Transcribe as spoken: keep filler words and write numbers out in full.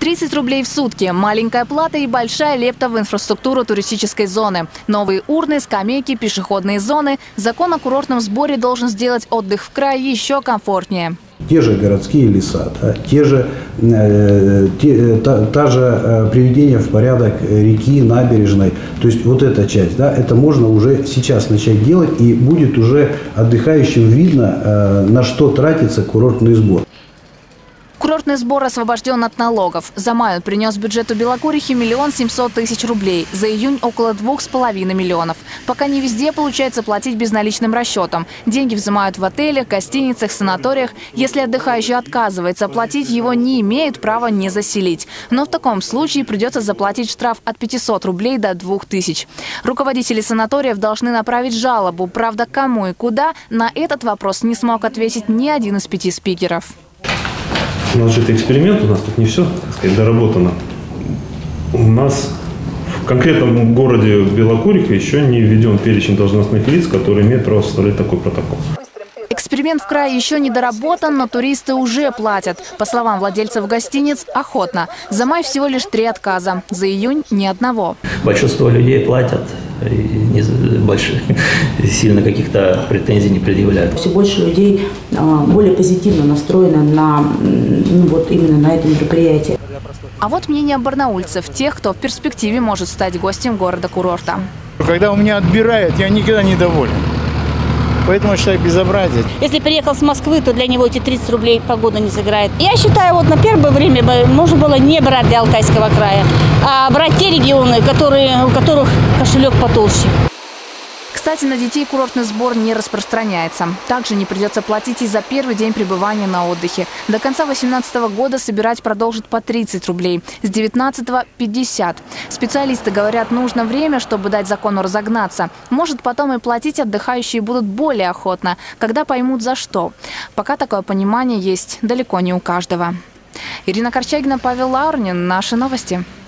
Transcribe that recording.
тридцать рублей в сутки, маленькая плата и большая лепта в инфраструктуру туристической зоны. Новые урны, скамейки, пешеходные зоны. Закон о курортном сборе должен сделать отдых в крае еще комфортнее. Те же городские леса, да, те же, э, те, та, та же э, приведение в порядок реки, набережной. То есть вот эта часть, да, это можно уже сейчас начать делать, и будет уже отдыхающим видно, э, на что тратится курортный сбор. Курортный сбор освобожден от налогов. За май он принес бюджету Белокурихи миллион семьсот тысяч рублей. За июнь около двух с половиной миллионов. Пока не везде получается платить безналичным расчетом. Деньги взимают в отелях, гостиницах, санаториях. Если отдыхающий отказывается платить, его не имеют права не заселить. Но в таком случае придется заплатить штраф от пятисот рублей до двух тысяч. Руководители санаториев должны направить жалобу. Правда, кому и куда, на этот вопрос не смог ответить ни один из пяти спикеров. У нас же это эксперимент, у нас тут не все, так сказать, доработано. У нас в конкретном городе Белокуриха еще не введен перечень должностных лиц, которые имеют право составлять такой протокол. Эксперимент в крае еще не доработан, но туристы уже платят. По словам владельцев гостиниц, охотно. За май всего лишь три отказа, за июнь ни одного. Большинство людей платят, и не больше, сильно каких-то претензий не предъявляют. Все больше людей более позитивно настроены на, ну, вот именно на это мероприятие. А вот мнение барнаульцев, тех, кто в перспективе может стать гостем города-курорта. Когда у меня отбирают, я никогда не доволен. Поэтому я считаю безобразие. Если приехал с Москвы, то для него эти тридцать рублей погода не сыграет. Я считаю, вот на первое время можно было не брать для Алтайского края, а брать те регионы, которые, у которых кошелек потолще. Кстати, на детей курортный сбор не распространяется. Также не придется платить и за первый день пребывания на отдыхе. До конца две тысячи восемнадцатого года собирать продолжат по тридцать рублей, с две тысячи девятнадцатого – пятьдесят. Специалисты говорят, нужно время, чтобы дать закону разогнаться. Может, потом и платить отдыхающие будут более охотно, когда поймут за что. Пока такое понимание есть далеко не у каждого. Ирина Корчагина, Павел Лаурнин. Наши новости.